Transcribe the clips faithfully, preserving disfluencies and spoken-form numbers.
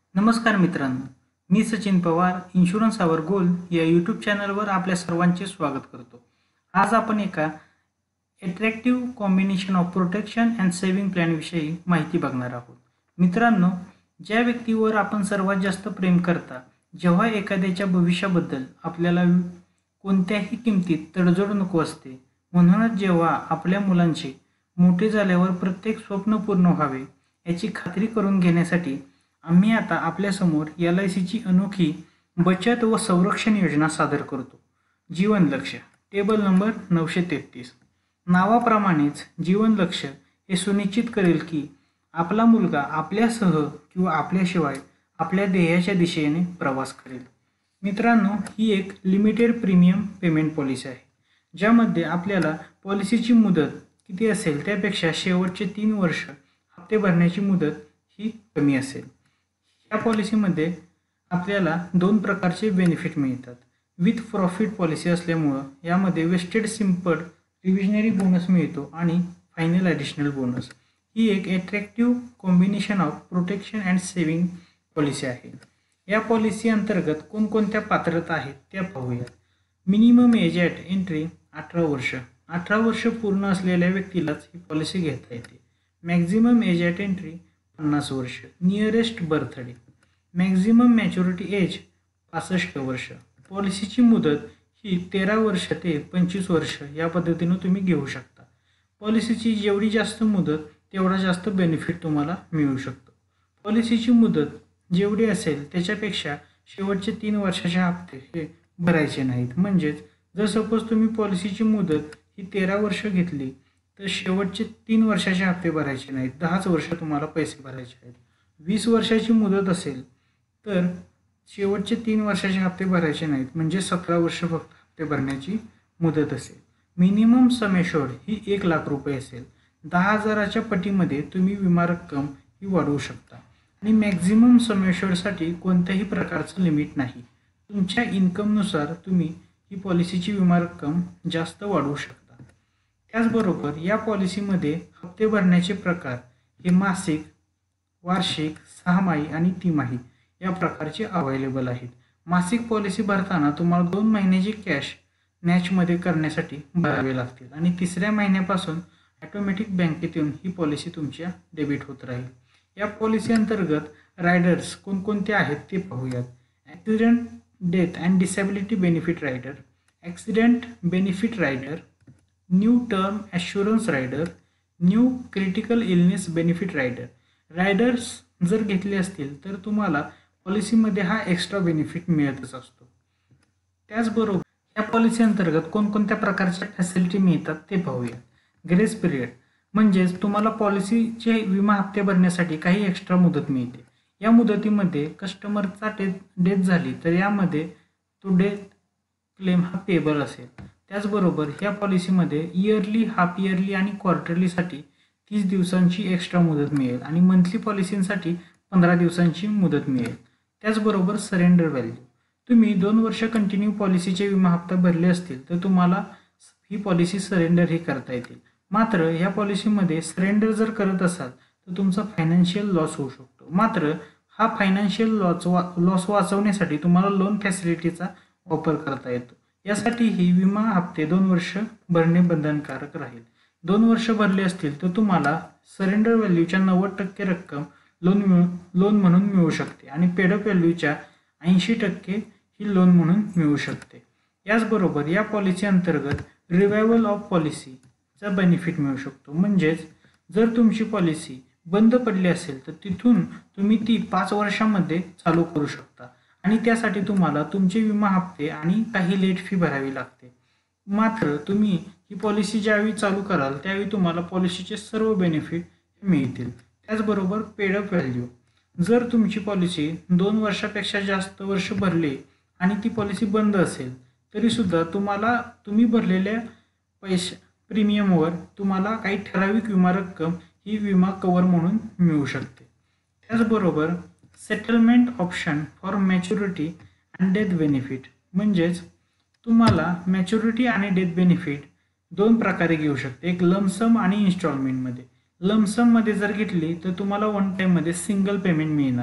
नमस्कार मित्रांनो, मी Sachin Pawar insurance our goal या यूट्यूब चॅनलवर आपल्या सर्वांचे स्वागत करतो. आज आपण एका attractive combination of protection and saving प्लॅनविषयी माहिती बघणार आहोत. मित्रांनो, ज्या व्यक्तीवर आपण सर्वात जास्त प्रेम करता, जेव्हा एखाद्याच्या भविष्याबद्दल आपल्याला कोणत्याही किमतीत तडजोड नको असते, म्हणूनच जेव्हा आपल्या मुलांचे मोठे झाल्यावर प्रत्येक स्वप्न पूर्ण व्हावे याची खात्री करून घेण्यासाठी आम्ही आता आपल्यासमोर एल आय सीची अनोखी बचत व संरक्षण योजना सादर करतो. जीवन लक्ष्य टेबल नंबर नऊशे तेहतीस. नावाप्रमाणेच जीवन लक्ष्य हे सुनिश्चित करेल की आपला मुलगा आपल्यासह किंवा आपल्याशिवाय आपल्या ध्येयाच्या दिशेने प्रवास करेल. मित्रांनो, ही एक लिमिटेड प्रीमियम पेमेंट पॉलिसी आहे, ज्यामध्ये आपल्याला पॉलिसीची मुदत किती असेल त्यापेक्षा शेवटचे तीन वर्ष हप्ते भरण्याची मुदत ही कमी असेल. या पॉलिसीमध्ये आपल्याला दोन प्रकारचे बेनिफिट मिळतात. विथ प्रॉफिट पॉलिसी असल्यामुळं यामध्ये वेस्टेड सिम्पल रिव्हिजनरी बोनस मिळतो आणि फायनल ॲडिशनल बोनस. ही एक attractive combination of protection and saving policy आहे. या पॉलिसी अंतर्गत कोणकोणत्या पात्रता आहेत त्या पाहूयात. मिनिमम एज ॲट एंट्री अठरा वर्ष. अठरा वर्ष पूर्ण असलेल्या व्यक्तीलाच ही पॉलिसी घेता येते. मॅक्झिमम एज ॲट एंट्री पन्नास वर्ष. Nearest birthday. Maximum maturity age पासष्ट वर्ष. पॉलिसीची मुदत ही तेरा वर्ष ते पंचवीस वर्ष या पद्धतीनं तुम्ही घेऊ शकता. पॉलिसीची जेवढी जास्त मुदत तेवढा जास्त बेनिफिट तुम्हाला मिळू शकतो. पॉलिसीची मुदत जेवढी असेल त्याच्यापेक्षा शेवटचे तीन वर्षाचे हप्ते हे भरायचे नाहीत. म्हणजेच जर सपोज तुम्ही पॉलिसीची मुदत ही तेरा वर्ष घेतली तर शेवटचे तीन वर्षाचे हप्ते भरायचे नाहीत, दहाच वर्ष तुम्हाला पैसे भरायचे आहेत. वीस वर्षाची मुदत असेल तर शेवटचे तीन वर्षाचे हप्ते भरायचे नाहीत, म्हणजे सतरा वर्ष फक्त हप्ते भरण्याची मुदत असेल. मिनिमम सम एश्योर्ड ही एक लाख रुपये असेल. दहा हजाराच्या पटीमध्ये तुम्ही विमा रक्कम ही वाढवू शकता आणि मॅक्झिमम सम एश्योर्डसाठी कोणत्याही प्रकारचं लिमिट नाही. तुमच्या इन्कमनुसार तुम्ही ही पॉलिसीची विमा रक्कम जास्त वाढवू शकता. त्याचबरोबर या पॉलिसीमध्ये हप्ते भरण्याचे प्रकार हे मासिक, वार्षिक, सहामाही आणि तिमाही या प्रकारचे अवेलेबल आहेत. मासिक पॉलिसी भरताना तुम्हाला दोन महिन्याची कॅश नॅचमध्ये करण्यासाठी भरावे लागतील आणि तिसऱ्या महिन्यापासून ॲटोमॅटिक बँकेत येऊन ही पॉलिसी तुमच्या डेबिट होत राहील. या पॉलिसी अंतर्गत रायडर्स कोणकोणते आहेत ते पाहूयात. Accident death and disability benefit rider, accident benefit rider, new term assurance rider, new critical illness benefit rider. Riders जर घेतले असतील तर तुम्हाला पॉलिसीमध्ये हा एक्स्ट्रा बेनिफिट मिळतच असतो. त्याचबरोबर या पॉलिसी अंतर्गत कोणकोणत्या प्रकारच्या फॅसिलिटी मिळतात ते पाहूया. ग्रेस पिरियड म्हणजेच तुम्हाला पॉलिसीचे विमा हप्ते भरण्यासाठी काही एक्स्ट्रा मुदत मिळते. या मुदतीमध्ये कस्टमरचा डेथ डेथ झाली तर यामध्ये तो डेथ क्लेम हा पेबल असेल. त्याचबरोबर या पॉलिसीमध्ये इयरली, हाफ इयरली आणि क्वार्टरलीसाठी तीस दिवसांची एक्स्ट्रा मुदत मिळेल आणि मंथली पॉलिसींसाठी पंधरा दिवसांची मुदत मिळेल. त्याचबरोबर सरेंडर व्हॅल्यू. तुम्ही दोन वर्ष कंटिन्यू पॉलिसीचे विमा हप्ता भरले असतील तर तुम्हाला ही पॉलिसी सरेंडर ही करता येतील. मात्र ह्या पॉलिसीमध्ये सरेंडर जर करत असाल तर तुमचा फायनान्शियल लॉस होऊ शकतो. मात्र हा फायनान्शियल लॉस वा लॉस वाचवण्यासाठी तुम्हाला लोन फॅसिलिटीचा वापर करता येतो. यासाठी ही विमा हप्ते दोन वर्ष भरणे बंधनकारक राहील. दोन वर्ष भरले असतील तर तुम्हाला सरेंडर व्हॅल्यूच्या नव्वद टक्के रक्कम लोन मिळू लोन म्हणून मिळू शकते आणि पेडअप व्हॅल्यूच्या ऐंशी टक्के ही लोन म्हणून मिळू शकते. याचबरोबर या पॉलिसी अंतर्गत रिवायवल ऑफ पॉलिसीचा बेनिफिट मिळू शकतो. म्हणजेच जर तुमची पॉलिसी बंद पडली असेल तर तिथून तुम्ही ती पाच वर्षामध्ये चालू करू शकता आणि त्यासाठी तुम्हाला तुमचे विमा हप्ते आणि काही लेट फी भरावी लागते. मात्र तुम्ही ही पॉलिसी ज्यावेळी चालू कराल त्यावेळी तुम्हाला पॉलिसीचे सर्व बेनिफिट मिळतील. त्याचबरोबर पेडअप व्हॅल्यू. जर तुमची पॉलिसी दोन वर्षापेक्षा जास्त वर्ष भरली आणि ती पॉलिसी बंद असेल तरीसुद्धा तुम्हाला तुम्ही भरलेल्या पैसे प्रीमियमवर तुम्हाला काही ठराविक विमा रक्कम ही विमा कवर म्हणून मिळू शकते. त्याचबरोबर settlement option for maturity and death benefit. म्हणजेच तुम्हाला मॅच्युरिटी आणि डेथ बेनिफिट दोन प्रकारे घेऊ शकते. एक लमसम आणि इन्स्टॉलमेंटमध्ये. लमसममध्ये जर घेतली तर तुम्हाला वन टाईममध्ये सिंगल पेमेंट मिळणार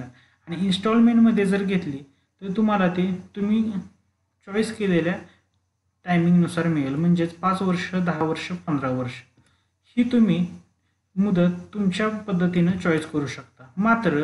आणि इन्स्टॉलमेंटमध्ये जर घेतली तर तुम्हाला ते तुम्ही चॉईस केलेल्या टायमिंगनुसार मिळेल. म्हणजेच पाच वर्ष, दहा वर्ष, पंधरा वर्ष ही तुम्ही मुदत तुमच्या पद्धतीनं चॉईस करू शकता. मात्र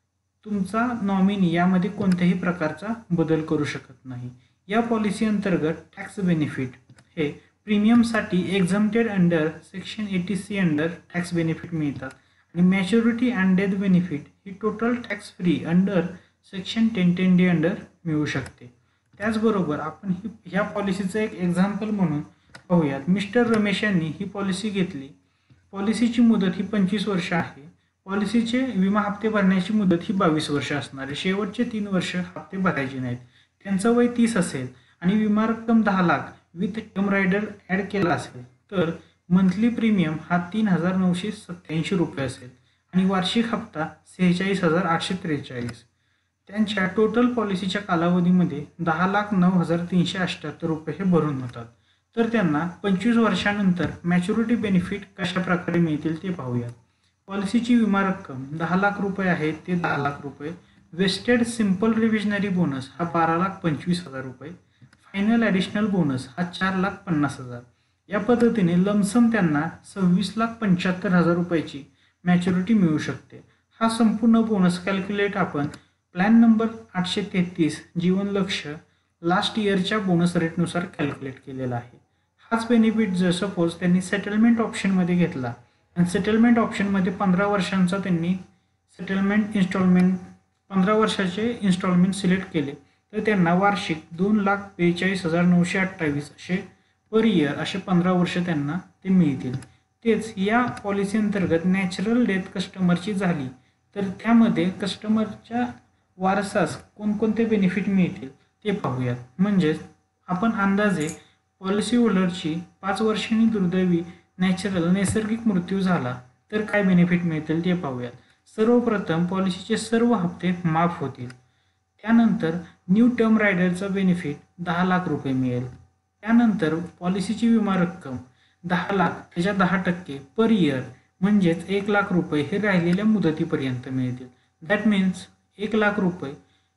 तुमचा नॉमिनी यामध्ये कोणत्याही प्रकारचा बदल करू शकत नाही. या पॉलिसी अंतर्गत टॅक्स बेनिफिट हे प्रीमियमसाठी exempted under section eighty C under tax benefit मिळतात आणि मॅच्युरिटी अँड डेथ बेनिफिट ही total tax free under section ten ten D under मिळू शकते. त्याचबरोबर आपण ही ह्या पॉलिसीचं एक एक्झाम्पल म्हणून पाहूयात. मिस्टर रमेश यांनी ही पॉलिसी घेतली. पॉलिसीची मुदत ही पंचवीस वर्ष आहे. पॉलिसीचे विमा हप्ते भरण्याची मुदत ही बावीस वर्ष असणार आहे. शेवटचे तीन वर्ष हप्ते भरायचे नाहीत. त्यांचं वय तीस असेल आणि विमा रक्कम दहा lakh with term rider add केला असेल तर मंथली प्रीमियम हा तीन हजार नऊशे सत्त्याऐंशी रुपये असेल आणि वार्षिक हप्ता सेहेचाळीस हजार आठशे त्रेचाळीस. त्यांच्या टोटल पॉलिसीच्या कालावधीमध्ये दहा लाख नऊ हजार तीनशे अठ्ठ्याहत्तर रुपये हे भरून होतात. तर त्यांना पंचवीस वर्षानंतर मॅच्युरिटी बेनिफिट कशा प्रकारे मिळतील ते पाहूयात. पॉलिसीची विमा रक्कम दहा लाख रुपये आहे ते दहा लाख रुपये. वेस्टेड सिंपल रिव्हिजनरी बोनस हा बारा लाख पंचवीस हजार रुपये. फायनल ॲडिशनल बोनस हा चार लाख पन्नास हजार. या पद्धतीने लमसम त्यांना सव्वीस लाख पंच्याहत्तर हजार रुपयाची मॅच्युरिटी मिळू शकते. हा संपूर्ण बोनस कॅल्क्युलेट आपण प्लॅन नंबर आठशे तेहतीस जीवन लक्ष लास्ट इयरच्या बोनस रेटनुसार कॅल्क्युलेट केलेला आहे. हाच बेनिफिट जर सपोज त्यांनी सेटलमेंट ऑप्शनमध्ये घेतला आणि सेटलमेंट ऑप्शनमध्ये पंधरा वर्षांचा त्यांनी सेटलमेंट इन्स्टॉलमेंट पंधरा वर्षाचे इन्स्टॉलमेंट सिलेक्ट केले तर त्यांना वार्षिक दोन लाख बेचाळीस हजार नऊशे अठ्ठावीस असे पर इयर असे पंधरा वर्ष त्यांना ते मिळतील. तेच या पॉलिसी अंतर्गत नॅचरल डेथ कस्टमरची झाली तर त्यामध्ये कस्टमरच्या वारसास कोणकोणते बेनिफिट मिळतील ते पाहूयात. म्हणजेच आपण अंदाजे पॉलिसी होल्डरची पाच वर्षांनी दुर्दैवी नॅचरल नैसर्गिक मृत्यू झाला तर काय बेनिफिट मिळतील ते पाहूयात. सर्वप्रथम पॉलिसीचे सर्व हप्ते माफ होतील. त्यानंतर न्यू टर्म रायडरचा बेनिफिट दहा लाख रुपये मिळेल. त्यानंतर पॉलिसीची विमा रक्कम दहा लाख त्याच्या दहा टक्के पर इयर म्हणजेच एक लाख रुपये हे राहिलेल्या मुदतीपर्यंत मिळतील. दॅट मीन्स एक लाख रुपये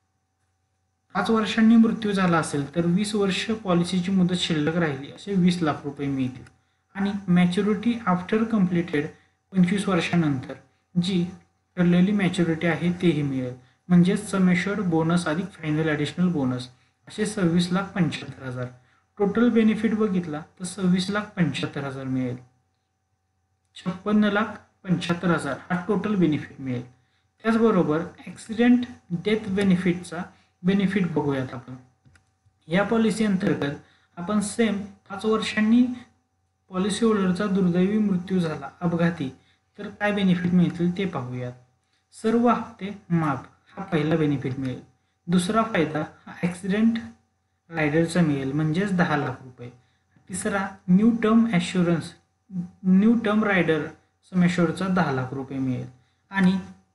पाच वर्षांनी मृत्यू झाला असेल तर वीस वर्ष पॉलिसीची मुदत शिल्लक राहिली असे वीस लाख रुपये मिळतील. आणि मॅच्युरिटी आफ्टर कम्प्लिटेड पंचवीस वर्षानंतर जी ठरलेली मॅच्युरिटी आहे तेही मिळेल. म्हणजेच सम एश्युर्ड बोनस अधिक फायनल ॲडिशनल बोनस असे सव्वीस लाख पंच्याहत्तर हजार. टोटल बेनिफिट बघितला तर सव्वीस लाख पंच्याहत्तर हजार मिळेल. छप्पन्न लाख पंच्याहत्तर हजार हा टोटल बेनिफिट मिळेल. त्याचबरोबर ॲक्सिडेंट डेथ बेनिफिटचा बेनिफिट बघूयात आपण. या पॉलिसी अंतर्गत आपण सेम पाच वर्षांनी पॉलिसी होल्डरचा दुर्दैवी मृत्यू झाला अपघाती तर काय बेनिफिट मिळतील ते पाहूयात. सर्व हप्ते माफ हा पहिला बेनिफिट मिळेल. दुसरा फायदा हा ॲक्सिडेंट रायडरचा मिळेल म्हणजेच दहा लाख रुपये. तिसरा new term assurance new term rider sum एश्युर्डचा दहा लाख रुपये मिळेल. आणि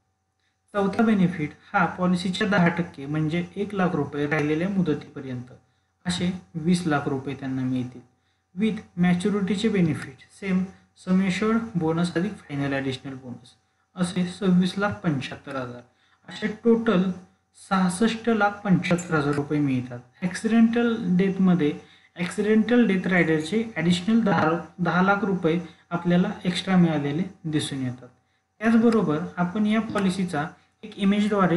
चौथा बेनिफिट हा पॉलिसीच्या दहा टक्के म्हणजे एक लाख रुपये राहिलेल्या मुदतीपर्यंत असे वीस लाख रुपये त्यांना मिळतील. विथ मॅच्युरिटीचे benefit same sum assured bonus अधिक फायनल ॲडिशनल बोनस असे सव्वीस लाख पंच्याहत्तर हजार असे टोटल सहासष्ट लाख पंच्याहत्तर हजार रुपये मिळतात. ॲक्सिडेंटल डेथमध्ये ॲक्सिडेंटल डेथ रायडरचे ॲडिशनल दहा दहा लाख रुपये आपल्याला एक्स्ट्रा मिळालेले दिसून येतात. त्याचबरोबर आपण या पॉलिसीचा एक इमेजद्वारे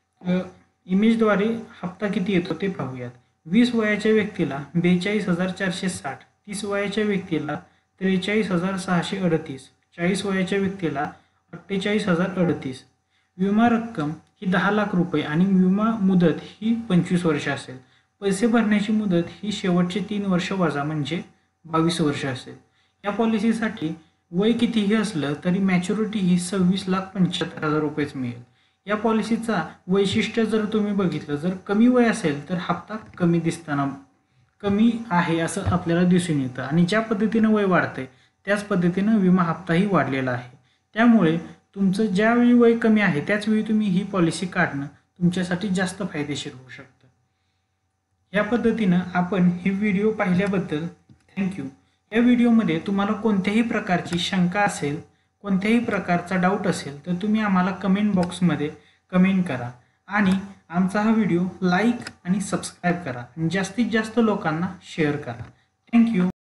इमेजद्वारे हप्ता किती येतो ते पाहूयात. वीस वयाच्या व्यक्तीला बेचाळीस हजार चारशे साठ, तीस वयाच्या व्यक्तीला त्रेचाळीस हजार सहाशे अडतीस, चाळीस वयाच्या व्यक्तीला अठ्ठेचाळीस हजार अडतीस. विमा रक्कम ही दहा लाख रुपये आणि विमा मुदत ही पंचवीस वर्ष असेल. पैसे भरण्याची मुदत ही शेवटचे तीन वर्ष वजा म्हणजे बावीस वर्ष असेल. या पॉलिसीसाठी वय कितीही असलं तरी मॅच्युरिटी ही सव्वीस लाख पंच्याहत्तर हजार रुपयेच मिळेल. या पॉलिसीचा वैशिष्ट्य जर तुम्ही बघितलं जर कमी वय असेल तर हप्ता कमी दिसताना कमी आहे असं आपल्याला दिसून येतं आणि ज्या पद्धतीनं वय वाढतंय त्याच पद्धतीनं विमा हप्ताही वाढलेला आहे. त्यामुळे तुमचं ज्यावेळी वय कमी आहे त्याचवेळी तुम्ही ही पॉलिसी काढणं तुमच्यासाठी जास्त फायदेशीर होऊ शकतं. या पद्धतीनं आपण ही व्हिडिओ पाहिल्याबद्दल थँक्यू. या व्हिडिओमध्ये तुम्हाला कोणत्याही प्रकारची शंका असेल कोणत्याही प्रकारचा डाऊट असेल तर तुम्ही आम्हाला कमेंट बॉक्समध्ये कमेंट करा आणि आमचा हा व्हिडिओ लाईक आणि सबस्क्राईब करा आणि जास्तीत जास्त लोकांना शेअर करा. थँक्यू.